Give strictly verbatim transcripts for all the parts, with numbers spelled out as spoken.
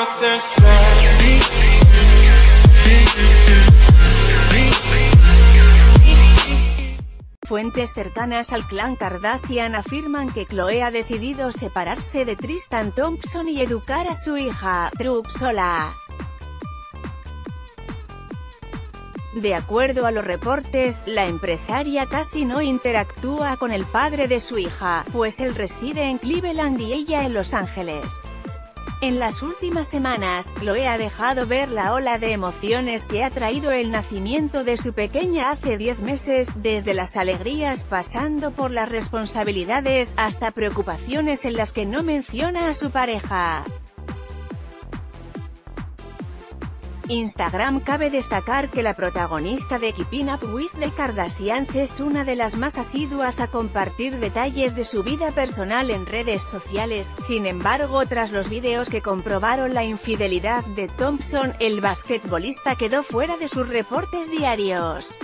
Fuentes cercanas al clan Kardashian afirman que Khloe ha decidido separarse de Tristan Thompson y educar a su hija, True, sola. De acuerdo a los reportes, la empresaria casi no interactúa con el padre de su hija, pues él reside en Cleveland y ella en Los Ángeles. En las últimas semanas, Khloe ha dejado ver la ola de emociones que ha traído el nacimiento de su pequeña hace diez meses, desde las alegrías pasando por las responsabilidades, hasta preocupaciones en las que no menciona a su pareja. Instagram. Cabe destacar que la protagonista de Keeping Up with the Kardashians es una de las más asiduas a compartir detalles de su vida personal en redes sociales. Sin embargo, tras los vídeos que comprobaron la infidelidad de Thompson, el basquetbolista quedó fuera de sus reportes diarios.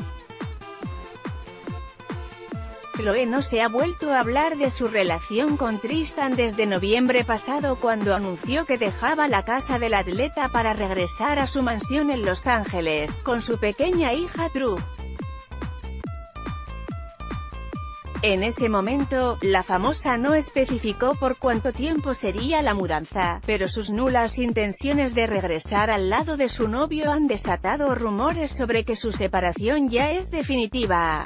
Khloe no se ha vuelto a hablar de su relación con Tristan desde noviembre pasado, cuando anunció que dejaba la casa del atleta para regresar a su mansión en Los Ángeles, con su pequeña hija True. En ese momento, la famosa no especificó por cuánto tiempo sería la mudanza, pero sus nulas intenciones de regresar al lado de su novio han desatado rumores sobre que su separación ya es definitiva.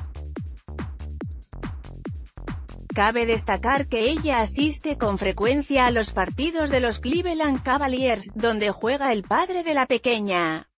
Cabe destacar que ella asiste con frecuencia a los partidos de los Cleveland Cavaliers, donde juega el padre de la pequeña.